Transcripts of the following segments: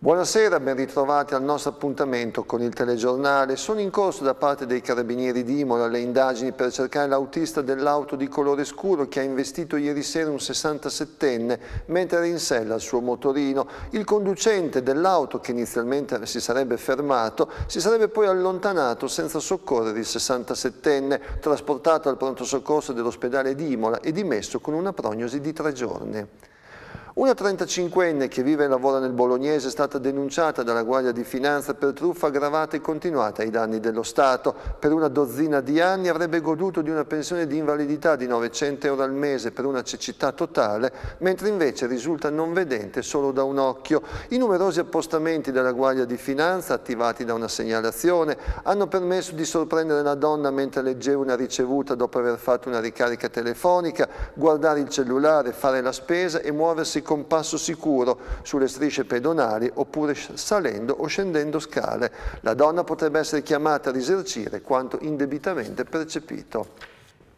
Buonasera, ben ritrovati al nostro appuntamento con il telegiornale. Sono in corso da parte dei Carabinieri di Imola le indagini per cercare l'autista dell'auto di colore scuro che ha investito ieri sera un 67enne mentre era in sella al suo motorino. Il conducente dell'auto, che inizialmente si sarebbe fermato, si sarebbe poi allontanato senza soccorrere il 67enne, trasportato al pronto soccorso dell'ospedale di Imola e dimesso con una prognosi di 3 giorni. Una 35enne che vive e lavora nel Bolognese è stata denunciata dalla Guardia di Finanza per truffa aggravata e continuata ai danni dello Stato. Per una dozzina di anni avrebbe goduto di una pensione di invalidità di 900 euro al mese per una cecità totale, mentre invece risulta non vedente solo da un occhio. I numerosi appostamenti della Guardia di Finanza, attivati da una segnalazione, hanno permesso di sorprendere la donna mentre leggeva una ricevuta dopo aver fatto una ricarica telefonica, guardare il cellulare, fare la spesa e muoversi con passo sicuro sulle strisce pedonali oppure salendo o scendendo scale. La donna potrebbe essere chiamata a risarcire quanto indebitamente percepito.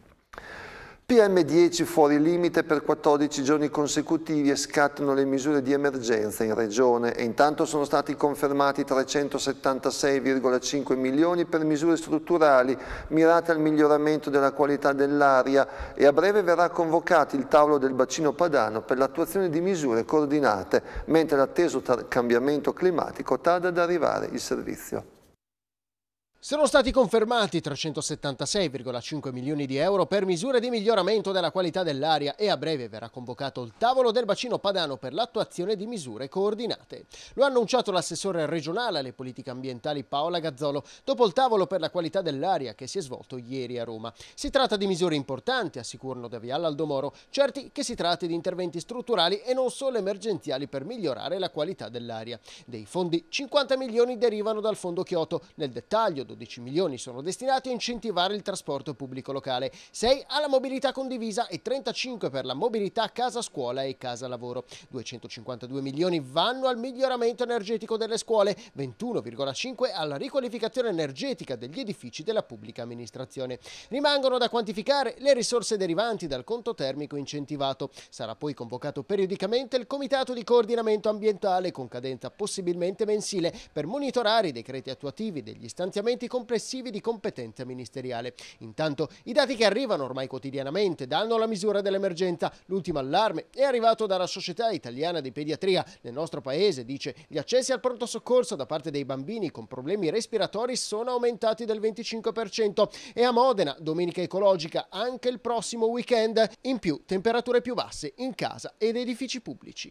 PM10 fuori limite per 14 giorni consecutivi e scattano le misure di emergenza in regione e intanto sono stati confermati 376,5 milioni per misure strutturali mirate al miglioramento della qualità dell'aria e a breve verrà convocato il tavolo del bacino padano per l'attuazione di misure coordinate, mentre l'atteso cambiamento climatico tarda ad arrivare il servizio. Sono stati confermati 376,5 milioni di euro per misure di miglioramento della qualità dell'aria e a breve verrà convocato il tavolo del bacino padano per l'attuazione di misure coordinate. Lo ha annunciato l'assessore regionale alle politiche ambientali Paola Gazzolo dopo il tavolo per la qualità dell'aria che si è svolto ieri a Roma. Si tratta di misure importanti, assicurano da Viale Aldomoro, certi che si tratti di interventi strutturali e non solo emergenziali per migliorare la qualità dell'aria. Dei fondi 50 milioni derivano dal fondo Kyoto. Nel dettaglio 12 milioni sono destinati a incentivare il trasporto pubblico locale, 6 alla mobilità condivisa e 35 per la mobilità casa-scuola e casa-lavoro. 252 milioni vanno al miglioramento energetico delle scuole, 21,5 alla riqualificazione energetica degli edifici della pubblica amministrazione. Rimangono da quantificare le risorse derivanti dal conto termico incentivato. Sarà poi convocato periodicamente il Comitato di Coordinamento Ambientale con cadenza possibilmente mensile per monitorare i decreti attuativi degli stanziamenti complessivi di competenza ministeriale. Intanto i dati che arrivano ormai quotidianamente danno la misura dell'emergenza. L'ultimo allarme è arrivato dalla Società Italiana di Pediatria. Nel nostro paese, dice, gli accessi al pronto soccorso da parte dei bambini con problemi respiratori sono aumentati del 25% e a Modena, domenica ecologica anche il prossimo weekend. In più, temperature più basse in casa ed edifici pubblici.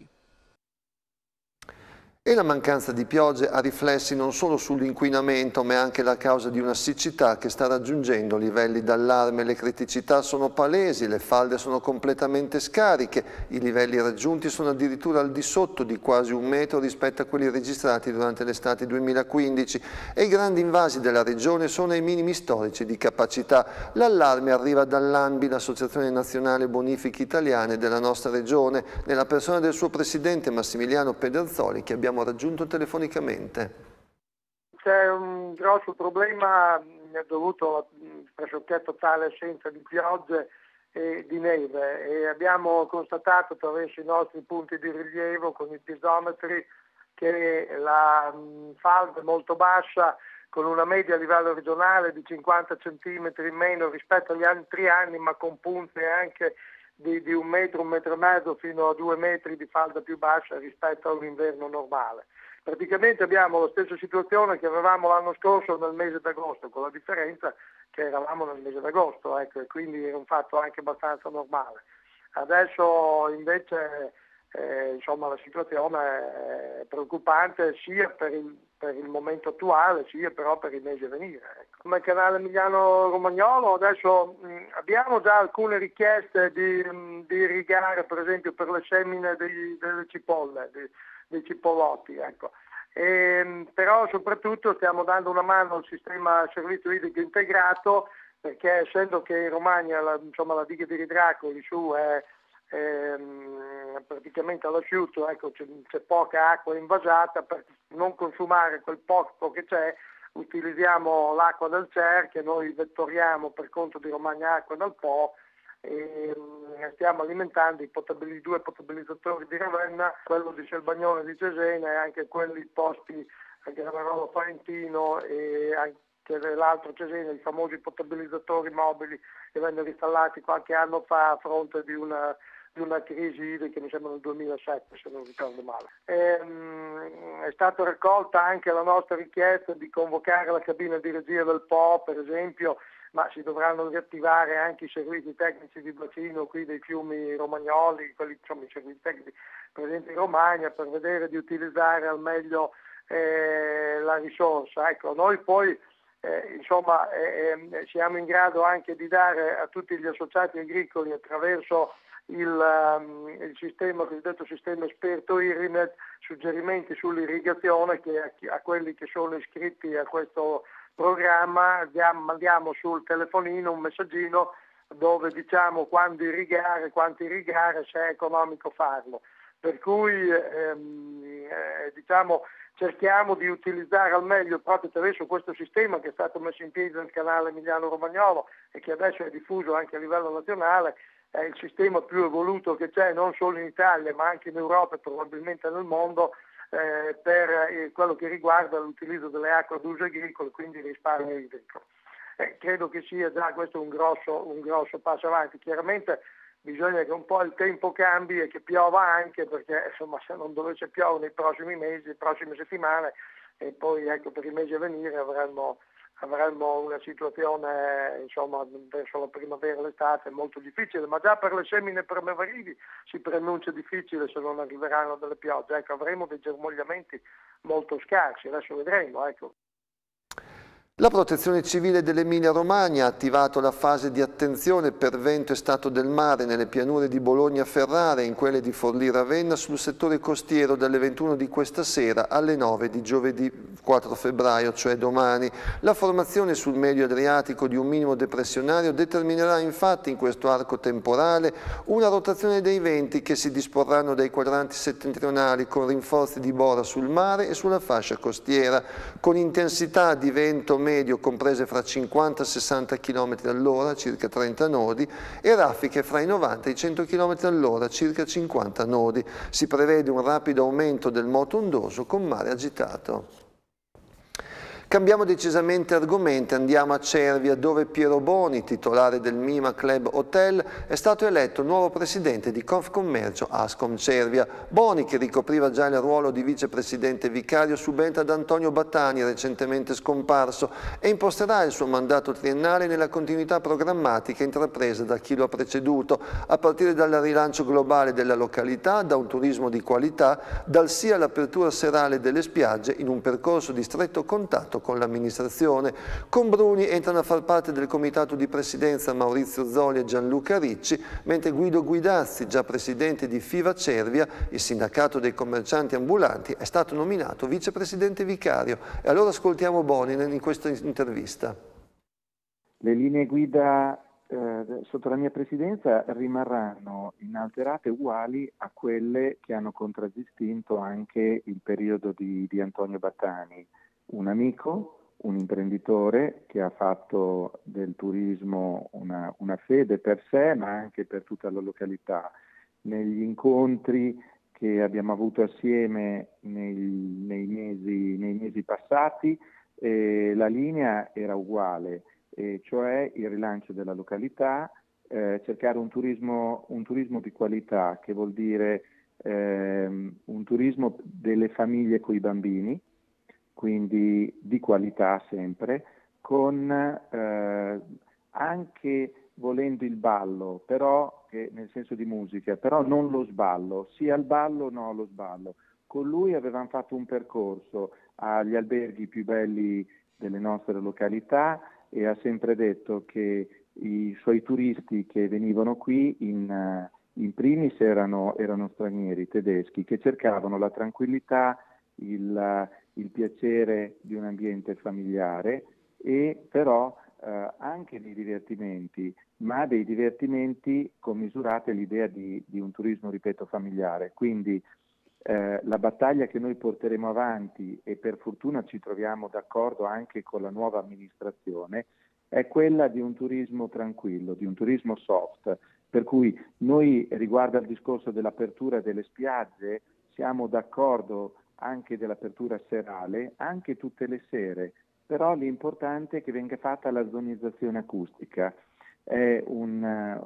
E la mancanza di piogge ha riflessi non solo sull'inquinamento, ma è anche la causa di una siccità che sta raggiungendo livelli d'allarme. Le criticità sono palesi, le falde sono completamente scariche, i livelli raggiunti sono addirittura al di sotto di quasi 1 metro rispetto a quelli registrati durante l'estate 2015 e i grandi invasi della regione sono ai minimi storici di capacità. L'allarme arriva dall'ANBI, l'Associazione Nazionale Bonifiche Italiane della nostra regione, nella persona del suo presidente Massimiliano Pederzoli, che abbiamo raggiunto telefonicamente. C'è un grosso problema dovuto alla pressoché totale assenza di piogge e di neve e abbiamo constatato attraverso i nostri punti di rilievo con i piezometri che la falda è molto bassa, con una media a livello regionale di 50 centimetri in meno rispetto agli altri anni, ma con punte anche di 1 metro, 1 metro e mezzo fino a 2 metri di falda più bassa rispetto a un inverno normale. Praticamente abbiamo la stessa situazione che avevamo l'anno scorso nel mese d'agosto, con la differenza che eravamo nel mese d'agosto, ecco, e quindi era un fatto anche abbastanza normale. Adesso invece insomma, la situazione è preoccupante sia per il momento attuale, sia però per i mesi a venire. Ecco. Come canale Emiliano-Romagnolo adesso abbiamo già alcune richieste di irrigare, per esempio per le semine delle cipolle, dei cipollotti, ecco. Però soprattutto stiamo dando una mano al sistema servizio idrico integrato, perché essendo che in Romagna la diga di Ridracoli su è praticamente all'asciutto, ecco, c'è poca acqua invasata. Per non consumare quel poco che c'è utilizziamo l'acqua del CER che noi vettoriamo per conto di Romagna Acqua dal Po e stiamo alimentando i due potabilizzatori di Ravenna, quello di Selbagnone di Cesena e anche quelli posti a Gravarolo Farentino e anche l'altro Cesena, i famosi potabilizzatori mobili che vennero installati qualche anno fa a fronte di una crisi idrica, mi sembra nel 2007 se non ricordo male. È stata raccolta anche la nostra richiesta di convocare la cabina di regia del Po, per esempio, ma si dovranno riattivare anche i servizi tecnici di bacino qui dei fiumi romagnoli, quelli, insomma, i servizi tecnici presenti in Romagna, per vedere di utilizzare al meglio la risorsa. Ecco, noi poi siamo in grado anche di dare a tutti gli associati agricoli attraverso il cosiddetto sistema esperto Irinet suggerimenti sull'irrigazione che a quelli che sono iscritti a questo programma mandiamo sul telefonino un messaggino dove diciamo quando irrigare, quanto irrigare, se è economico farlo. Per cui cerchiamo di utilizzare al meglio proprio attraverso questo sistema che è stato messo in piedi nel canale Emiliano Romagnolo e che adesso è diffuso anche a livello nazionale. È il sistema più evoluto che c'è non solo in Italia ma anche in Europa e probabilmente nel mondo per quello che riguarda l'utilizzo delle acque ad uso agricolo, quindi il risparmio idrico. Credo che sia già questo un grosso passo avanti. Chiaramente bisogna che un po' il tempo cambi e che piova anche, perché insomma se non dovesse piovere nei prossimi mesi, le prossime settimane e poi ecco per i mesi a venire avremmo una situazione insomma verso la primavera e l'estate molto difficile, ma già per le semine primaverili si preannuncia difficile se non arriveranno delle piogge. Ecco, avremo dei germogliamenti molto scarsi, adesso vedremo, ecco. La Protezione Civile dell'Emilia-Romagna ha attivato la fase di attenzione per vento e stato del mare nelle pianure di Bologna-Ferrara e in quelle di Forlì-Ravenna sul settore costiero dalle 21 di questa sera alle 9 di giovedì 4 febbraio, cioè domani. La formazione sul medio Adriatico di un minimo depressionario determinerà infatti in questo arco temporale una rotazione dei venti che si disporranno dai quadranti settentrionali con rinforzi di bora sul mare e sulla fascia costiera, con intensità di vento medio comprese fra 50 e 60 km all'ora, circa 30 nodi, e raffiche fra i 90 e i 100 km all'ora, circa 50 nodi. Si prevede un rapido aumento del moto ondoso con mare agitato. Cambiamo decisamente argomento, andiamo a Cervia dove Piero Boni, titolare del Mima Club Hotel, è stato eletto nuovo presidente di Confcommercio Ascom Cervia. Boni, che ricopriva già il ruolo di vicepresidente vicario, subentra ad Antonio Battani, recentemente scomparso, e imposterà il suo mandato triennale nella continuità programmatica intrapresa da chi lo ha preceduto, a partire dal rilancio globale della località, da un turismo di qualità, dal sì all'apertura serale delle spiagge in un percorso di stretto contatto con l'amministrazione. Con Bruni entrano a far parte del comitato di presidenza Maurizio Zoli e Gianluca Ricci, mentre Guido Guidazzi, già presidente di FIVA Cervia, il sindacato dei commercianti ambulanti, è stato nominato vicepresidente vicario. E allora ascoltiamo Boni in questa intervista. Le linee guida sotto la mia presidenza rimarranno inalterate, uguali a quelle che hanno contraddistinto anche il periodo di Antonio Battani. Un amico, un imprenditore che ha fatto del turismo una fede per sé ma anche per tutta la località. Negli incontri che abbiamo avuto assieme nei mesi passati la linea era uguale, cioè il rilancio della località, cercare un turismo di qualità, che vuol dire un turismo delle famiglie coi bambini, quindi di qualità sempre, con anche volendo il ballo, però nel senso di musica, però non lo sballo, sia il ballo no lo sballo. Con lui avevamo fatto un percorso agli alberghi più belli delle nostre località e ha sempre detto che i suoi turisti che venivano qui in primis erano stranieri, tedeschi, che cercavano la tranquillità, il piacere di un ambiente familiare e però anche dei divertimenti, ma dei divertimenti commisurati all'idea di un turismo, ripeto, familiare. Quindi la battaglia che noi porteremo avanti, e per fortuna ci troviamo d'accordo anche con la nuova amministrazione, è quella di un turismo tranquillo, di un turismo soft, Per cui noi, riguardo al discorso dell'apertura delle spiagge, siamo d'accordo anche dell'apertura serale, anche tutte le sere, però l'importante è che venga fatta la zonizzazione acustica. È una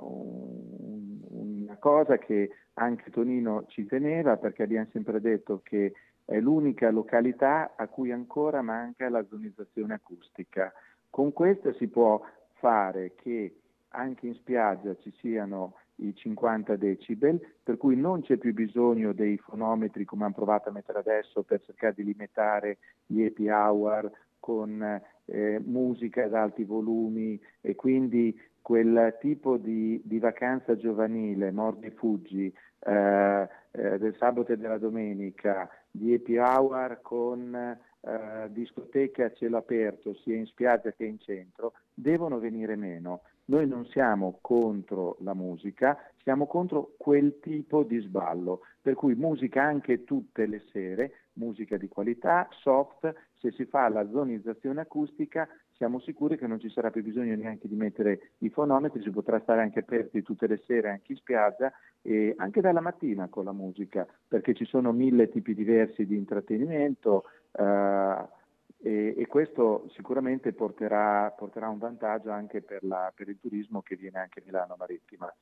cosa che anche Tonino ci teneva, perché abbiamo sempre detto che è l'unica località a cui ancora manca la zonizzazione acustica. Con questo si può fare che anche in spiaggia ci siano i 50 decibel, per cui non c'è più bisogno dei fonometri come hanno provato a mettere adesso per cercare di limitare gli happy hour con musica ad alti volumi, e quindi quel tipo di vacanza giovanile, mordi e fuggi, del sabato e della domenica, di happy hour con discoteche a cielo aperto sia in spiaggia che in centro, devono venire meno. Noi non siamo contro la musica, siamo contro quel tipo di sballo, per cui musica anche tutte le sere, musica di qualità, soft. Se si fa la zonizzazione acustica siamo sicuri che non ci sarà più bisogno neanche di mettere i fonometri, si potrà stare anche aperti tutte le sere anche in spiaggia e anche dalla mattina con la musica, perché ci sono 1000 tipi diversi di intrattenimento, e questo sicuramente porterà un vantaggio anche per il turismo che viene anche a Milano Marittima.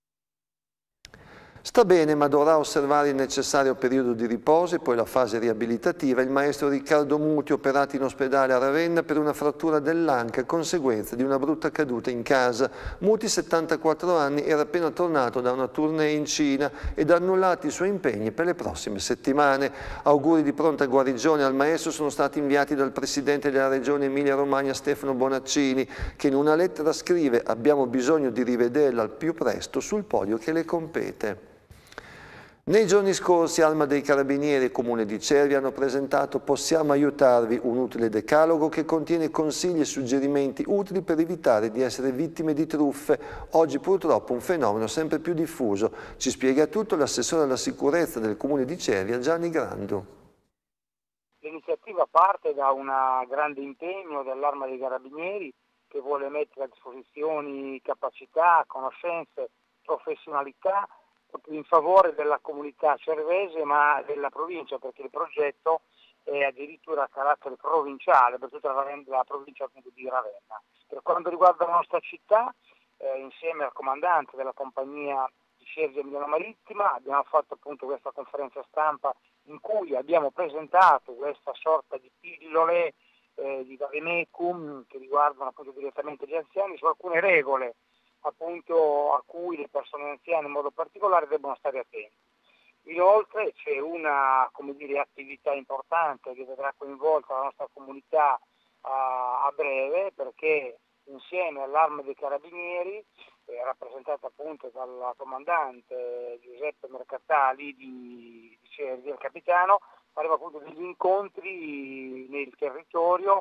Sta bene, ma dovrà osservare il necessario periodo di riposo e poi la fase riabilitativa. Il maestro Riccardo Muti, operato in ospedale a Ravenna per una frattura dell'anca, conseguenza di una brutta caduta in casa. Muti, 74 anni, era appena tornato da una tournée in Cina ed ha annullato i suoi impegni per le prossime settimane. Auguri di pronta guarigione al maestro sono stati inviati dal presidente della regione Emilia-Romagna Stefano Bonaccini, che in una lettera scrive: abbiamo bisogno di rivederla al più presto sul podio che le compete. Nei giorni scorsi Arma dei Carabinieri e Comune di Cervi hanno presentato Possiamo aiutarvi, un utile decalogo che contiene consigli e suggerimenti utili per evitare di essere vittime di truffe, oggi purtroppo un fenomeno sempre più diffuso. Ci spiega tutto l'assessore alla sicurezza del Comune di Cervi, Gianni Grandu. L'iniziativa parte da un grande impegno dell'Arma dei Carabinieri, che vuole mettere a disposizione capacità, conoscenze, professionalità in favore della comunità cervese, ma della provincia, perché il progetto è addirittura a carattere provinciale per tutta la provincia di Ravenna. Per quanto riguarda la nostra città, insieme al comandante della compagnia di Cervi Emiliano Marittima abbiamo fatto appunto questa conferenza stampa in cui abbiamo presentato questa sorta di pillole di vademecum che riguardano appunto direttamente gli anziani su alcune regole appunto a cui le persone anziane in modo particolare devono stare attenti. Inoltre c'è una attività importante che vedrà coinvolta la nostra comunità a breve, perché insieme all'Arma dei Carabinieri, rappresentata appunto dal comandante Giuseppe Mercatali di Cervi, il capitano, faremo appunto degli incontri nel territorio,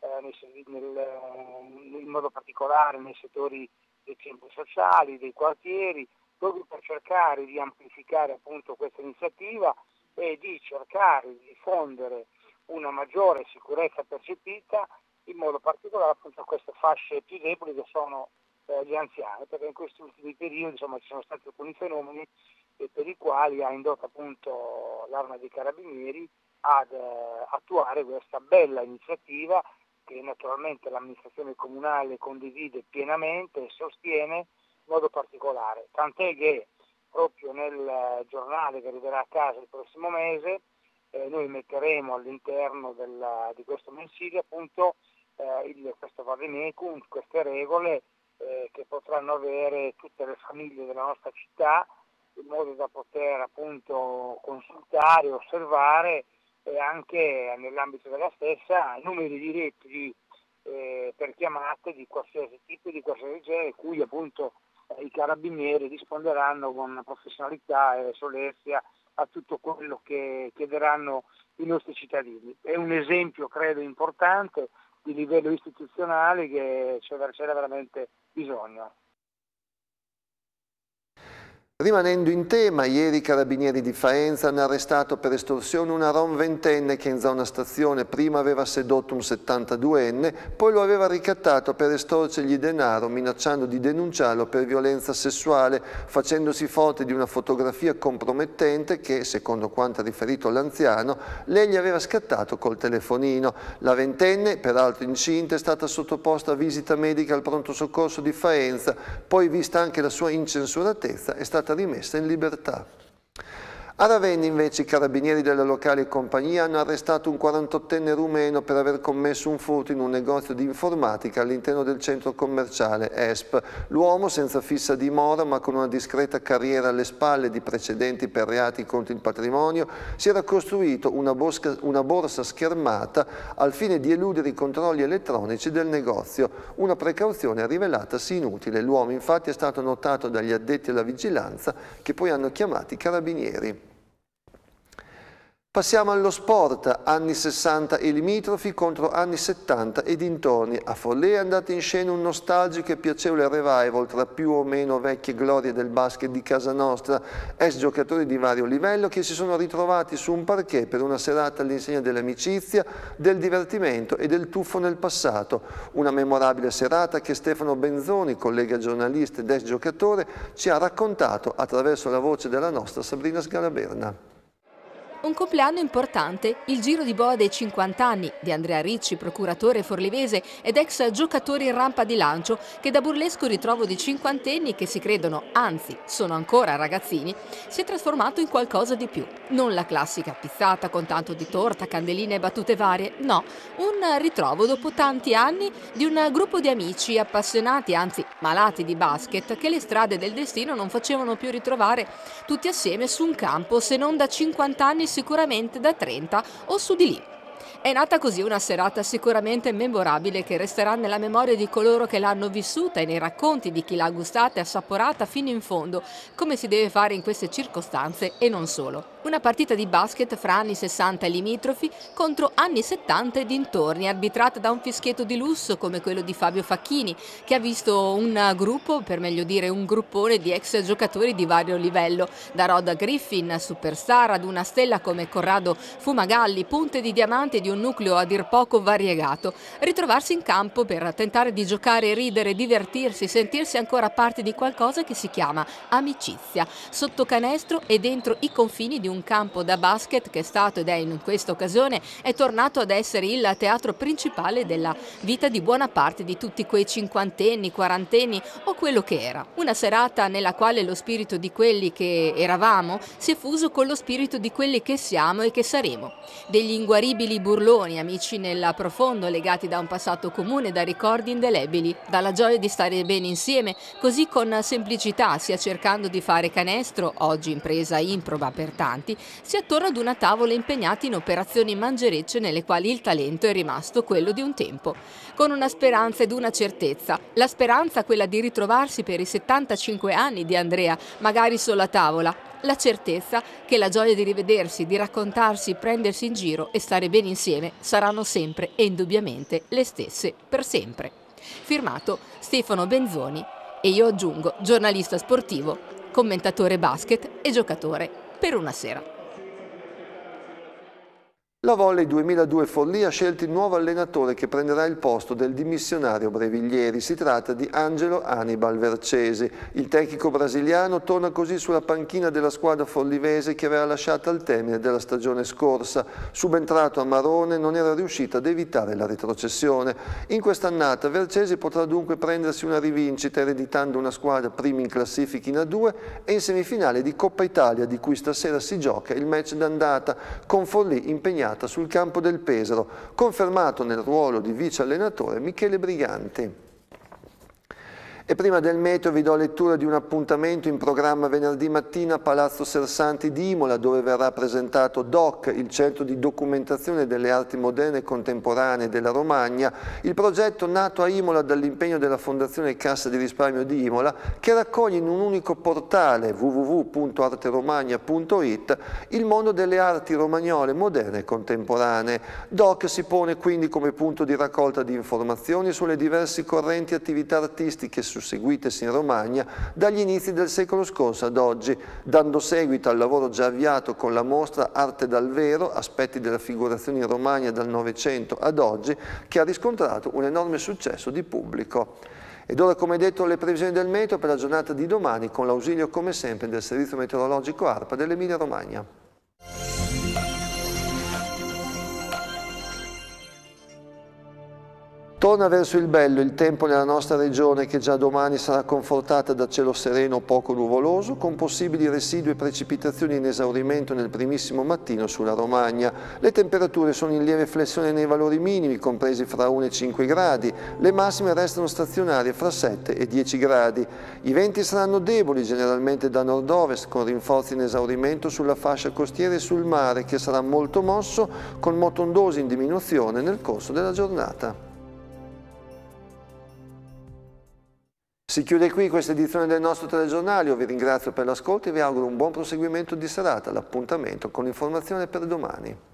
in modo particolare nei settori dei centri sociali, dei quartieri, proprio per cercare di amplificare appunto questa iniziativa e di cercare di diffondere una maggiore sicurezza percepita, in modo particolare appunto a queste fasce più deboli che sono gli anziani, perché in questi ultimi periodi ci sono stati alcuni fenomeni per i quali ha indotto appunto l'Arma dei Carabinieri ad attuare questa bella iniziativa che naturalmente l'amministrazione comunale condivide pienamente e sostiene in modo particolare, tant'è che proprio nel giornale che arriverà a casa il prossimo mese noi metteremo all'interno di questo mensile appunto questo vademecum, queste regole che potranno avere tutte le famiglie della nostra città, in modo da poter appunto consultare, osservare e anche nell'ambito della stessa numeri diretti per chiamate di qualsiasi tipo e di qualsiasi genere, cui appunto i carabinieri risponderanno con professionalità e solerzia a tutto quello che chiederanno i nostri cittadini. È un esempio, credo, importante di livello istituzionale che c'era veramente bisogno. Rimanendo in tema, ieri i carabinieri di Faenza hanno arrestato per estorsione una rom ventenne che in zona stazione prima aveva sedotto un 72enne, poi lo aveva ricattato per estorcergli denaro minacciando di denunciarlo per violenza sessuale, facendosi forte di una fotografia compromettente che, secondo quanto ha riferito l'anziano, lei gli aveva scattato col telefonino. La ventenne, peraltro incinta, è stata sottoposta a visita medica al pronto soccorso di Faenza, poi vista anche la sua incensuratezza è stata rimessa in libertà. A Ravenna invece i carabinieri della locale compagnia hanno arrestato un 48enne rumeno per aver commesso un furto in un negozio di informatica all'interno del centro commerciale ESP. L'uomo, senza fissa dimora ma con una discreta carriera alle spalle di precedenti per reati contro il patrimonio, si era costruito una borsa schermata al fine di eludere i controlli elettronici del negozio. Una precauzione rivelatasi inutile. L'uomo infatti è stato notato dagli addetti alla vigilanza che poi hanno chiamato i carabinieri. Passiamo allo sport, anni 60 e limitrofi contro anni 70 e dintorni. A Forlì è andato in scena un nostalgico e piacevole revival tra più o meno vecchie glorie del basket di casa nostra, ex giocatori di vario livello che si sono ritrovati su un parquet per una serata all'insegna dell'amicizia, del divertimento e del tuffo nel passato. Una memorabile serata che Stefano Benzoni, collega giornalista ed ex giocatore, ci ha raccontato attraverso la voce della nostra Sabrina Scalaberna. Un compleanno importante, il giro di boa dei 50 anni di Andrea Ricci, procuratore forlivese ed ex giocatore in rampa di lancio, che da burlesco ritrovo di cinquantenni che si credono, anzi sono ancora ragazzini, si è trasformato in qualcosa di più. Non la classica pizzata con tanto di torta, candeline e battute varie, no, un ritrovo dopo tanti anni di un gruppo di amici appassionati, anzi malati di basket, che le strade del destino non facevano più ritrovare tutti assieme su un campo, se non da 50 anni sicuramente da 30 o su di lì. È nata così una serata sicuramente memorabile che resterà nella memoria di coloro che l'hanno vissuta e nei racconti di chi l'ha gustata e assaporata fino in fondo, come si deve fare in queste circostanze e non solo. Una partita di basket fra anni 60 e limitrofi contro anni 70 e dintorni, arbitrata da un fischietto di lusso come quello di Fabio Facchini, che ha visto un gruppo, per meglio dire un gruppone di ex giocatori di vario livello, da Rod Griffin, superstar, ad una stella come Corrado Fumagalli, punte di diamanti di un nucleo a dir poco variegato, ritrovarsi in campo per tentare di giocare, ridere, divertirsi, sentirsi ancora parte di qualcosa che si chiama amicizia, sotto canestro e dentro i confini di un campo da basket che è stato ed è in questa occasione è tornato ad essere il teatro principale della vita di buona parte di tutti quei cinquantenni, quarantenni o quello che era. Una serata nella quale lo spirito di quelli che eravamo si è fuso con lo spirito di quelli che siamo e che saremo. Degli inguaribili burloni, amici nel profondo, legati da un passato comune, da ricordi indelebili, dalla gioia di stare bene insieme, così con semplicità, sia cercando di fare canestro, oggi impresa improba per tanti, sia attorno ad una tavola impegnati in operazioni mangerecce nelle quali il talento è rimasto quello di un tempo, con una speranza ed una certezza. La speranza quella di ritrovarsi per i 75 anni di Andrea, magari solo a tavola. La certezza che la gioia di rivedersi, di raccontarsi, prendersi in giro e stare bene insieme saranno sempre e indubbiamente le stesse per sempre. Firmato Stefano Benzoni e io aggiungo giornalista sportivo, commentatore basket e giocatore per una sera. La Volley 2002 Forlì ha scelto il nuovo allenatore che prenderà il posto del dimissionario Breviglieri. Si tratta di Angelo Anibal Vercesi. Il tecnico brasiliano torna così sulla panchina della squadra forlivese che aveva lasciato al termine della stagione scorsa. Subentrato a Marone non era riuscito ad evitare la retrocessione. In quest'annata Vercesi potrà dunque prendersi una rivincita ereditando una squadra prima in classifica in A2 e in semifinale di Coppa Italia, di cui stasera si gioca il match d'andata con Forlì impegnata sul campo del Pesaro, confermato nel ruolo di vice allenatore Michele Briganti. E prima del meteo vi do lettura di un appuntamento in programma venerdì mattina a Palazzo Sersanti di Imola, dove verrà presentato DOC, il centro di documentazione delle arti moderne e contemporanee della Romagna, il progetto nato a Imola dall'impegno della Fondazione Cassa di Risparmio di Imola, che raccoglie in un unico portale www.arteromagna.it il mondo delle arti romagnole moderne e contemporanee. DOC si pone quindi come punto di raccolta di informazioni sulle diverse correnti e attività artistiche susseguitesi in Romagna dagli inizi del secolo scorso ad oggi, dando seguito al lavoro già avviato con la mostra Arte dal Vero, aspetti della figurazione in Romagna dal Novecento ad oggi, che ha riscontrato un enorme successo di pubblico. Ed ora, come detto, le previsioni del meteo per la giornata di domani, con l'ausilio come sempre del Servizio Meteorologico ARPA dell'Emilia Romagna. Torna verso il bello il tempo nella nostra regione, che già domani sarà confortata da cielo sereno o poco nuvoloso, con possibili residue precipitazioni in esaurimento nel primissimo mattino sulla Romagna. Le temperature sono in lieve flessione nei valori minimi, compresi fra 1 e 5 gradi. Le massime restano stazionarie fra 7 e 10 gradi. I venti saranno deboli, generalmente da nord-ovest, con rinforzi in esaurimento sulla fascia costiera e sul mare, che sarà molto mosso, con moto ondosi in diminuzione nel corso della giornata. Si chiude qui questa edizione del nostro telegiornale, io vi ringrazio per l'ascolto e vi auguro un buon proseguimento di serata. L'appuntamento con l'informazione per domani.